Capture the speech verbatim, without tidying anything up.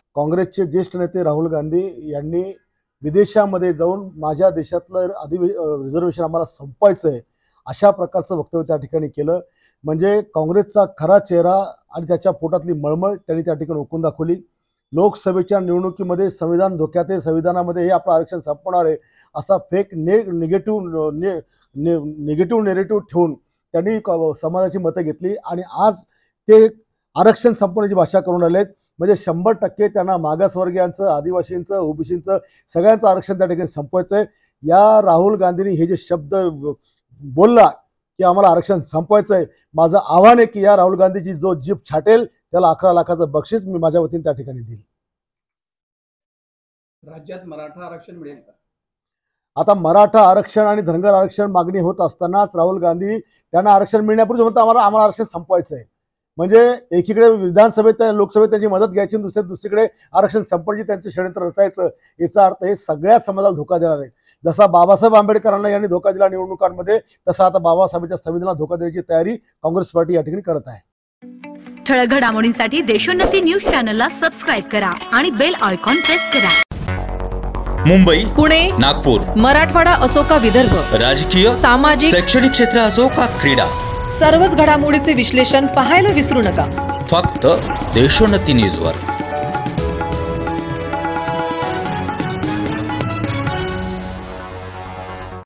काँग्रेसचे ज्येष्ठ नेते राहुल गांधी यांनी विदेशामध्ये जाऊन माझ्या देशातलं अधि रिझर्वेशन आम्हाला संपवायचं आहे अशा प्रकारचं वक्तव्य त्या ठिकाणी केलं। म्हणजे काँग्रेसचा खरा चेहरा आणि त्याच्या पोटातली मळमळ त्यांनी त्या ठिकाणी ओकून दाखवली। लोकसभेच्या निवडणुकीमध्ये संविधान धोक्यात आहे, संविधानामध्ये हे आपलं आरक्षण संपवणार आहे असा फेक ने निगेटिव्ह ने निगेटिव्ह नेरेटिव्ह ठेवून त्यांनी समाजाची मतं घेतली आणि आज ते आरक्षण संपवण्याची भाषा करून आलेत। म्हणजे शंभर टक्के त्यांना मागासवर्गीयांचं, आदिवासींचं, ओबीसींचं सगळ्यांचं आरक्षण त्या ठिकाणी संपवायचं आहे। या राहुल गांधींनी हे जे शब्द बोलला की आम्हाला आरक्षण संपवायचं आहे, माझं आव्हान आहे की या राहुल गांधीची जो जीभ छाटेल त्याला अकरा लाखाचं बक्षीस मी माझ्या वतीने त्या ठिकाणी देईल। राज्यात मराठा आरक्षण मिळेल का? आता मराठा आरक्षण आणि धनगर आरक्षण मागणी होत असतानाच राहुल गांधी त्यांना आरक्षण मिळण्यापूर्वी म्हणतात आम्हाला आम्हाला आरक्षण संपवायचं आहे। म्हणजे एकीकडे विधानसभेत लोकसभेत त्यांची मदत घ्यायची, दुसऱ्या दुसरीकडे आरक्षण संपवण्याची त्यांचं षडयंत्र रचायचं। याचा अर्थ हे सगळ्या समाजाला धोका देणार आहे। जसा बाबासाहेब आंबेडकरांना यांनी धोका दिला निवडणुकांमध्ये, तसा आता बाबासाहेबांच्या संविधानाला धोका देण्याची तयारी काँग्रेस पार्टी या ठिकाणी करत आहे। ठळक घडामोडींसाठी देशोन्नती न्यूज चॅनलला सबस्क्राइब करा आणि बेल आयकॉन प्रेस करा। मुंबई, पुणे, नागपूर, मराठवाडा असो का विदर्भ, राजकीय, सामाजिक, शैक्षणिक क्षेत्र असो का क्रीडा, सर्वच घडामोडीचे विश्लेषण पाहायला विसरू नका। फक्त देशोन्नती न्यूजवर।